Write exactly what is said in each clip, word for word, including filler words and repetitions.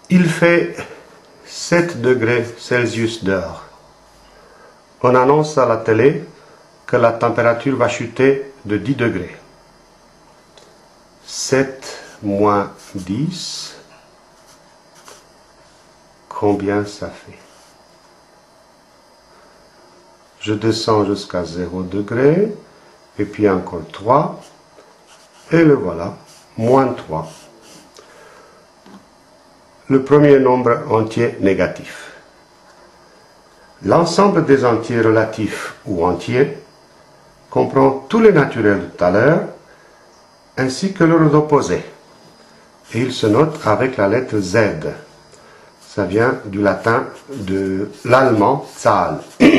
Il fait sept degrés Celsius dehors. On annonce à la télé que la température va chuter de dix degrés. sept moins dix, combien ça fait? Je descends jusqu'à zéro degré, et puis encore trois, et le voilà, moins trois. Le premier nombre entier négatif. L'ensemble des entiers relatifs ou entiers comprend tous les naturels de tout à l'heure, ainsi que leurs opposés. Et il se note avec la lettre Z. Ça vient du latin de l'allemand Zahl.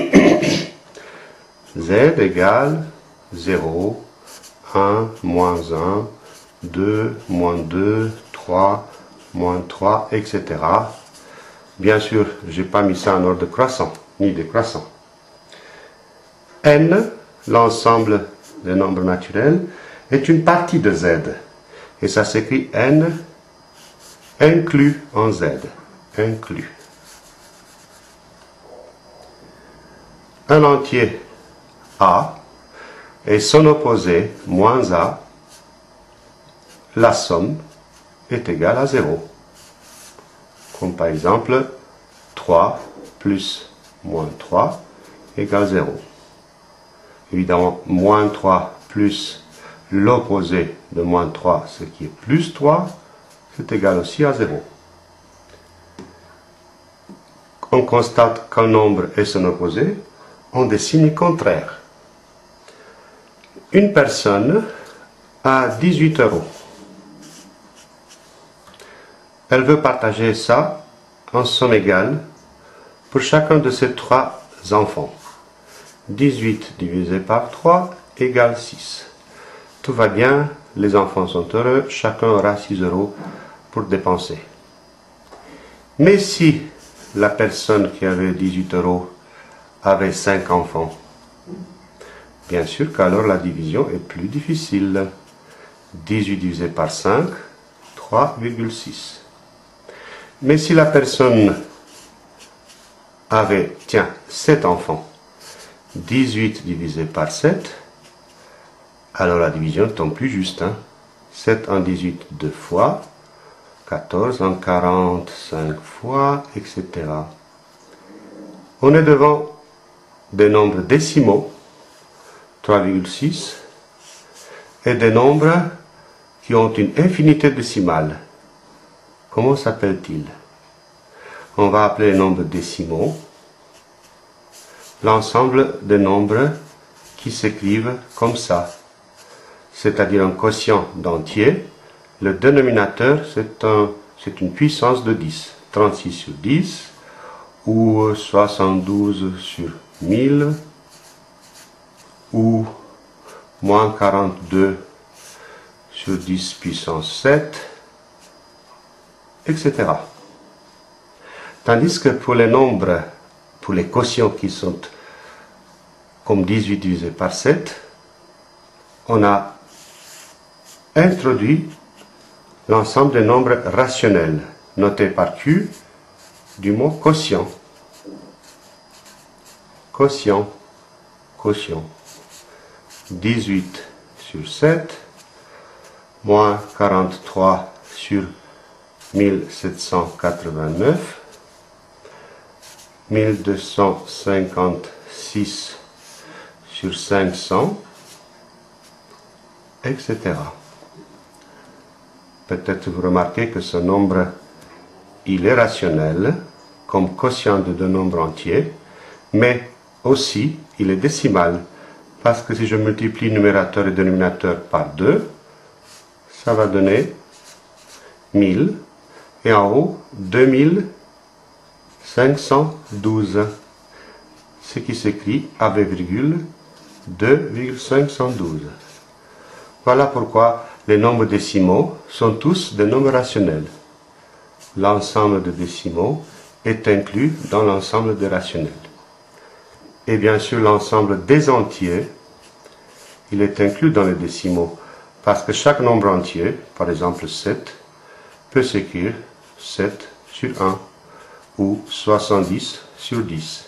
Z égale zéro, un, moins un, deux, moins deux, trois, moins trois, et cetera. Bien sûr, je n'ai pas mis ça en ordre croissant, ni décroissant. N, l'ensemble des nombres naturels, est une partie de Z. Et ça s'écrit N inclus en Z. Inclus. Un entier A et son opposé, moins A, la somme est égale à zéro. Comme par exemple, trois plus moins trois égale zéro. Évidemment, moins trois plus l'opposé de moins trois, ce qui est plus trois, c'est égal aussi à zéro. On constate qu'un nombre et son opposé ont des signes contraires. Une personne a dix-huit euros. Elle veut partager ça en somme égale pour chacun de ses trois enfants. dix-huit divisé par trois égale six. Tout va bien, les enfants sont heureux, chacun aura six euros pour dépenser. Mais si la personne qui avait dix-huit euros avait cinq enfants, bien sûr qu'alors la division est plus difficile. dix-huit divisé par cinq, trois virgule six. Mais si la personne avait, tiens, sept enfants, dix-huit divisé par sept, alors la division tombe plus juste. Hein? sept en dix-huit, deux fois, quatorze en quarante, cinq fois, et cetera. On est devant des nombres décimaux, trois virgule six, et des nombres qui ont une infinité décimale. Comment s'appelle-t-il? On va appeler les nombres décimaux l'ensemble des nombres qui s'écrivent comme ça, c'est-à-dire un quotient d'entier. Le dénominateur, c'est un, c'est une puissance de dix, trente-six sur dix, ou soixante-douze sur mille, ou moins quarante-deux sur dix puissance sept, et cetera. Tandis que pour les nombres, pour les quotients qui sont comme dix-huit divisé par sept, on a introduit l'ensemble des nombres rationnels, notés par Q, du mot quotient. Quotient, quotient. dix-huit sur sept, moins quarante-trois sur mille sept cent quatre-vingt-neuf, mille deux cent cinquante-six sur cinq cents, et cetera. Peut-être vous remarquez que ce nombre, il est rationnel, comme quotient de deux nombres entiers, mais aussi il est décimal, parce que si je multiplie numérateur et dénominateur par deux, ça va donner mille, et en haut, deux mille cinq cent douze, ce qui s'écrit avec virgule deux virgule cinq cent douze. Voilà pourquoi les nombres décimaux sont tous des nombres rationnels. L'ensemble de décimaux est inclus dans l'ensemble des rationnels. Et bien sûr, l'ensemble des entiers, il est inclus dans les décimaux, parce que chaque nombre entier, par exemple sept, peut s'écrire sept sur un ou soixante-dix sur dix.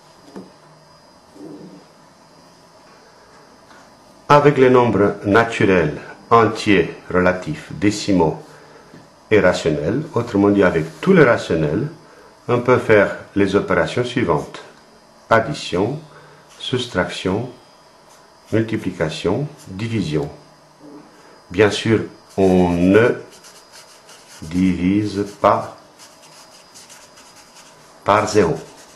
Avec les nombres naturels, entiers, relatifs, décimaux et rationnels, autrement dit avec tous les rationnels, on peut faire les opérations suivantes: addition, soustraction, multiplication, division. Bien sûr, on ne divise pas par zéro.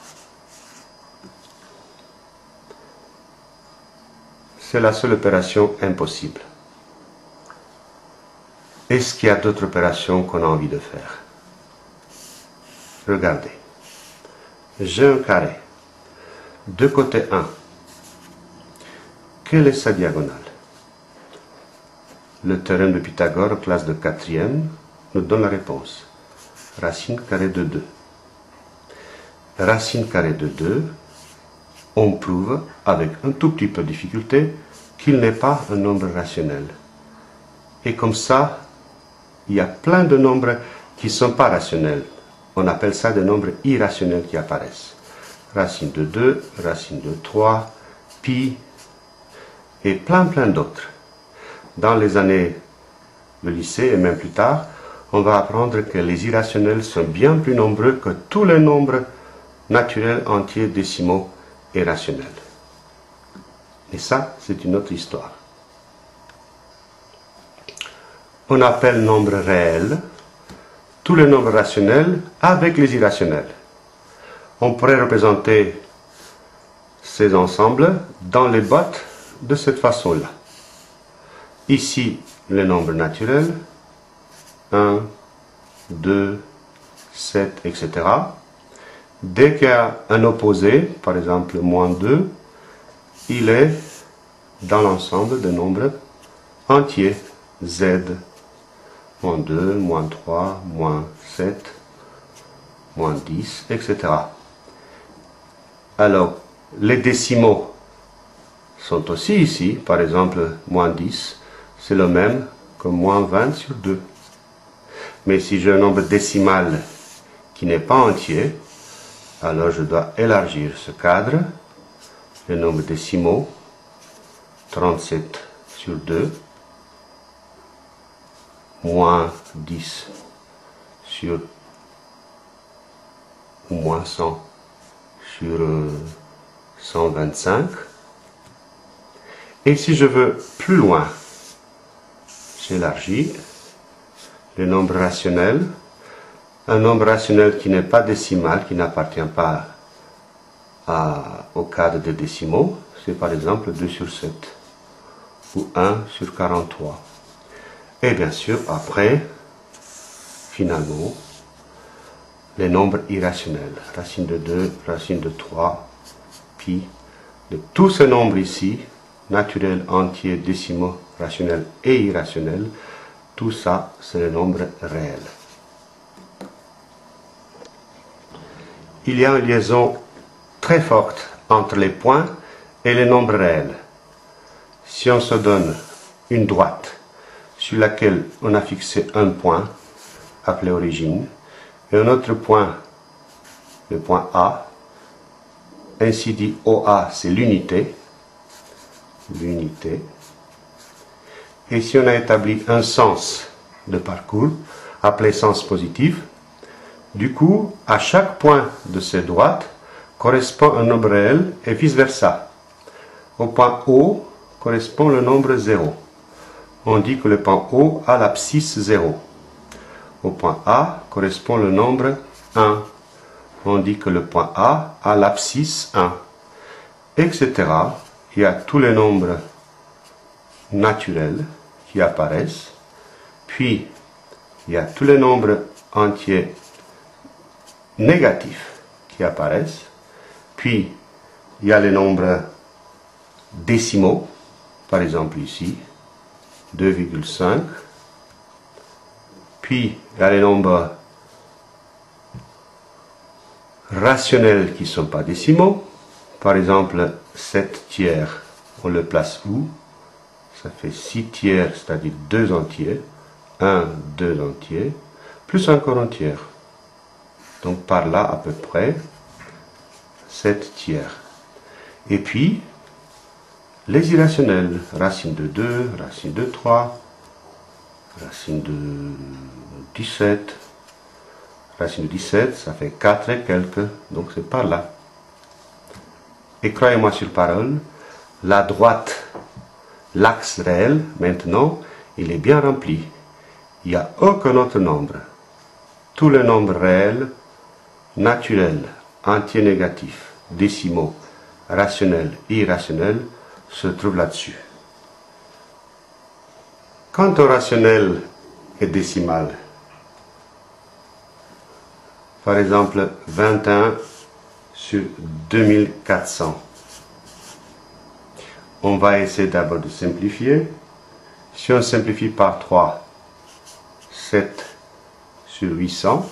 C'est la seule opération impossible. Est-ce qu'il y a d'autres opérations qu'on a envie de faire? Regardez. J'ai un carré. De côté un. Quelle est sa diagonale? Le théorème de Pythagore, classe de quatrième, nous donne la réponse. Racine carrée de deux. Racine carrée de deux, on prouve, avec un tout petit peu de difficulté, qu'il n'est pas un nombre rationnel. Et comme ça, il y a plein de nombres qui ne sont pas rationnels. On appelle ça des nombres irrationnels qui apparaissent. Racine de deux, racine de trois, pi, et plein plein d'autres. Dans les années de lycée et même plus tard, on va apprendre que les irrationnels sont bien plus nombreux que tous les nombres naturels, entiers, décimaux et rationnels. Et ça, c'est une autre histoire. On appelle nombre réel tous les nombres rationnels avec les irrationnels. On pourrait représenter ces ensembles dans les boîtes de cette façon-là. Ici, les nombres naturels, un, deux, sept, et cetera. Dès qu'il y a un opposé, par exemple moins deux, il est dans l'ensemble des nombres entiers, z, moins deux, moins trois, moins sept, moins dix, et cetera. Alors, les décimaux sont aussi ici, par exemple, moins dix, c'est le même que moins vingt sur deux. Mais si j'ai un nombre décimal qui n'est pas entier, alors je dois élargir ce cadre, le nombre décimaux, trente-sept sur deux, moins dix sur, ou moins cent sur cent vingt-cinq. Et si je veux plus loin, j'élargis le nombre rationnel. Un nombre rationnel qui n'est pas décimal, qui n'appartient pas à, au cadre des décimaux, c'est par exemple deux sur sept ou un sur quarante-trois. Et bien sûr, après, finalement, les nombres irrationnels. Racine de deux, racine de trois, pi. De tous ces nombres ici, naturels, entiers, décimaux, rationnels et irrationnels, tout ça, c'est les nombres réels. Il y a une liaison très forte entre les points et les nombres réels. Si on se donne une droite sur laquelle on a fixé un point, appelé origine, et un autre point, le point A, ainsi dit O A, c'est l'unité, l'unité, et si on a établi un sens de parcours, appelé sens positif, du coup, à chaque point de ces droites correspond un nombre réel et vice-versa. Au point O correspond le nombre zéro. On dit que le point O a l'abscisse zéro. Au point A correspond le nombre un. On dit que le point A a l'abscisse un. Etc. Il y a tous les nombres naturels qui apparaissent. Puis, il y a tous les nombres entiers négatifs qui apparaissent. Puis, il y a les nombres décimaux, par exemple ici, deux virgule cinq. Puis, il y a les nombres rationnels qui ne sont pas décimaux. Par exemple, sept tiers, on le place où? Ça fait six tiers, c'est-à-dire deux entiers. un, deux entiers, plus encore un tiers. Donc par là, à peu près, sept tiers. Et puis, les irrationnels. Racine de deux, racine de trois, racine de dix-sept. Racine de dix-sept, ça fait quatre et quelques. Donc c'est par là. Et croyez-moi sur parole, la droite, l'axe réel, maintenant, il est bien rempli. Il n'y a aucun autre nombre. Tous les nombres réels, naturels, entiers négatifs, décimaux, rationnels et irrationnels se trouvent là-dessus. Quant au rationnel et décimal, par exemple vingt et un sur deux mille quatre cents, on va essayer d'abord de simplifier. Si on simplifie par trois, sept sur huit cents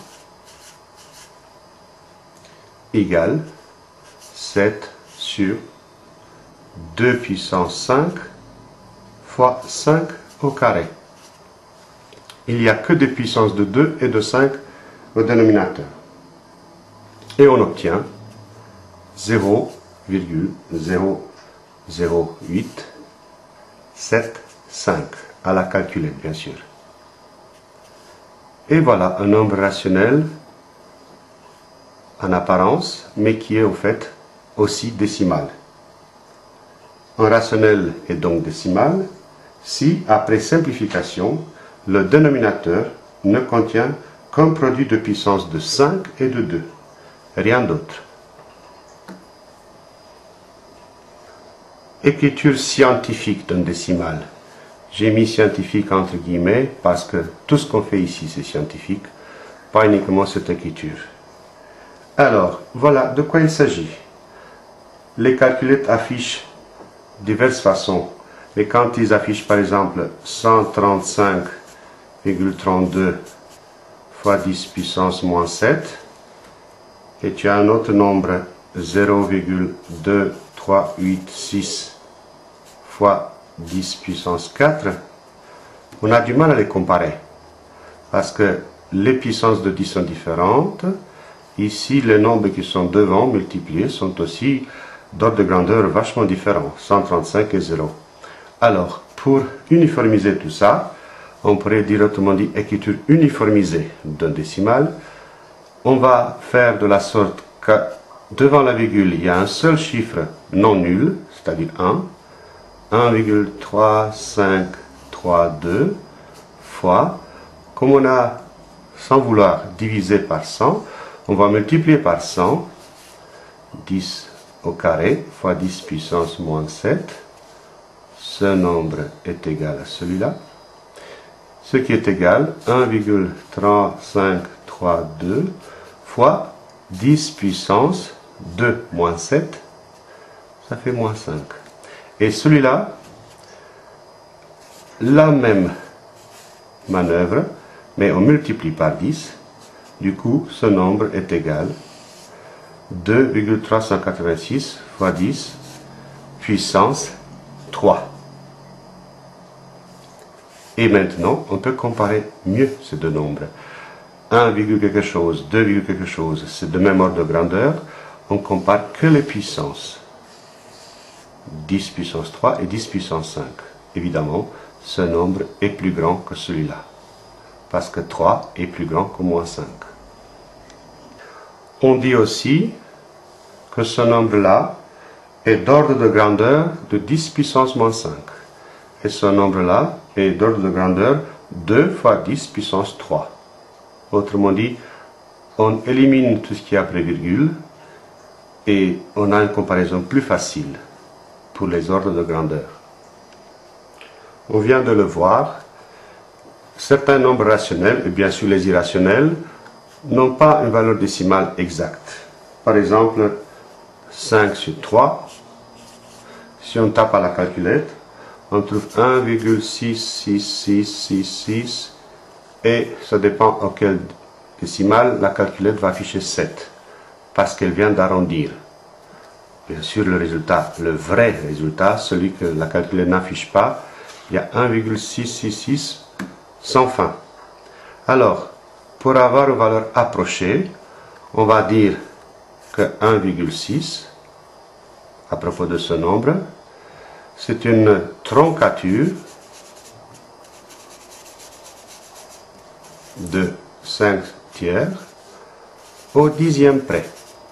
égale sept sur deux puissance cinq fois cinq au carré. Il n'y a que des puissances de deux et de cinq au dénominateur. Et on obtient zéro virgule zéro zéro huit sept cinq à la calculette, bien sûr. Et voilà un nombre rationnel en apparence, mais qui est au fait aussi décimal. Un rationnel est donc décimal si, après simplification, le dénominateur ne contient qu'un produit de puissance de cinq et de deux, rien d'autre. Écriture scientifique d'un décimal. J'ai mis scientifique entre guillemets parce que tout ce qu'on fait ici c'est scientifique, pas uniquement cette écriture. Alors, voilà de quoi il s'agit. Les calculettes affichent diverses façons, mais quand ils affichent par exemple cent trente-cinq virgule trente-deux fois dix puissance moins sept, et tu as un autre nombre zéro virgule deux trois huit six fois dix puissance quatre, on a du mal à les comparer parce que les puissances de dix sont différentes. Ici, les nombres qui sont devant multipliés sont aussi d'ordre de grandeur vachement différents, cent trente-cinq et zéro. Alors, pour uniformiser tout ça, on pourrait dire autrement dit écriture uniformisée d'un décimal. On va faire de la sorte que devant la virgule, il y a un seul chiffre non nul, c'est-à-dire un, un virgule trois cinq trois deux fois, comme on a, sans vouloir, divisé par cent, on va multiplier par cent, dix au carré, fois dix puissance moins sept, ce nombre est égal à celui-là, ce qui est égal à un virgule trois cinq trois deux fois dix puissance deux moins sept, ça fait moins cinq. Et celui-là, la même manœuvre, mais on multiplie par dix, du coup ce nombre est égal à deux virgule trois cent quatre-vingt-six fois dix puissance trois. Et maintenant, on peut comparer mieux ces deux nombres. un, quelque chose, deux, quelque chose, c'est de même ordre de grandeur. On compare que les puissances. dix puissance trois et dix puissance cinq. Évidemment, ce nombre est plus grand que celui-là. Parce que trois est plus grand que moins cinq. On dit aussi que ce nombre-là est d'ordre de grandeur de dix puissance moins cinq. Et ce nombre-là est d'ordre de grandeur deux fois dix puissance trois. Autrement dit, on élimine tout ce qui est après virgule et on a une comparaison plus facile pour les ordres de grandeur. On vient de le voir, certains nombres rationnels, et bien sûr les irrationnels, n'ont pas une valeur décimale exacte. Par exemple, cinq sur trois, si on tape à la calculette, on trouve un virgule six six six six six et ça dépend auquel décimal la calculette va afficher sept parce qu'elle vient d'arrondir. Bien sûr, le résultat, le vrai résultat, celui que la calculette n'affiche pas, il y a un virgule six six six sans fin. Alors, pour avoir une valeur approchée, On va dire que un virgule six, à propos de ce nombre, c'est une troncature de cinq tiers au dixième près.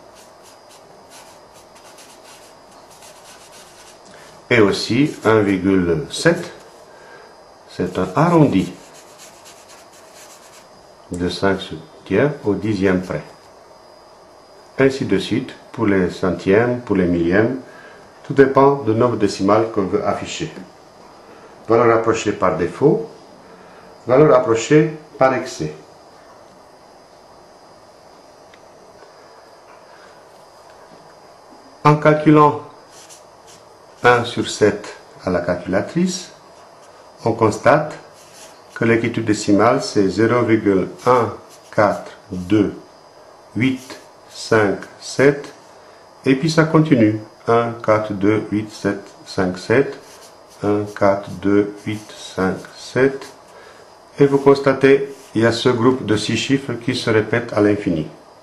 Et aussi un virgule sept, c'est un arrondi de cinq tiers au dixième près. Ainsi de suite pour les centièmes, pour les millièmes, tout dépend du nombre décimal qu'on veut afficher. Valeur approchée par défaut, valeur approchée par excès. En calculant un sur sept à la calculatrice, on constate que l'écriture décimale c'est zéro virgule un quatre deux huit cinq sept et puis ça continue un quatre deux huit sept cinq sept un quatre deux huit cinq sept et vous constatez il y a ce groupe de six chiffres qui se répètent à l'infini.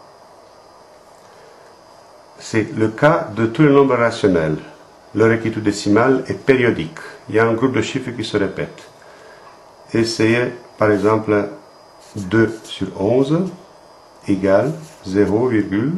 C'est le cas de tous les nombres rationnels. Leur écriture décimale est périodique. Il y a un groupe de chiffres qui se répètent. Essayez par exemple deux sur onze égale zéro virgule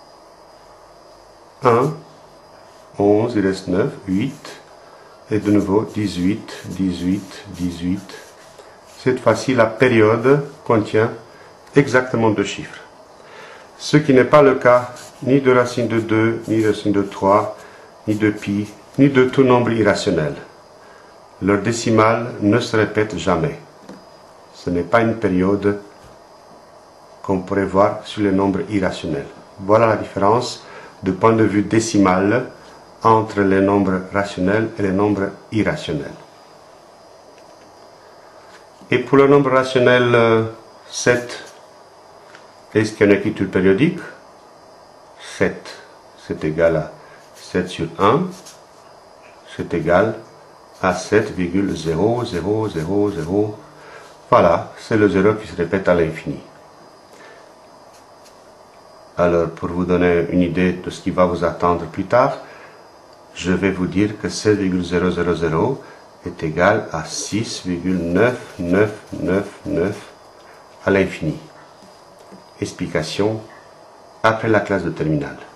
un, onze, il reste neuf, huit, et de nouveau dix-huit, dix-huit, dix-huit. Cette fois-ci, la période contient exactement deux chiffres. Ce qui n'est pas le cas ni de racine de deux, ni de racine de trois, ni de pi, ni de tout nombre irrationnel. Leur décimale ne se répète jamais. Ce n'est pas une période qu'on pourrait voir sur les nombres irrationnels. Voilà la différence du point de vue décimal entre les nombres rationnels et les nombres irrationnels. Et pour le nombre rationnel euh, sept, est-ce qu'il y a une écriture périodique? sept, c'est égal à sept sur un, c'est égal à sept virgule zéro zéro zéro zéro. Voilà, c'est le zéro qui se répète à l'infini. Alors, pour vous donner une idée de ce qui va vous attendre plus tard, je vais vous dire que sept virgule zéro zéro zéro est égal à six virgule neuf neuf neuf neuf à l'infini. Explication après la classe de terminale.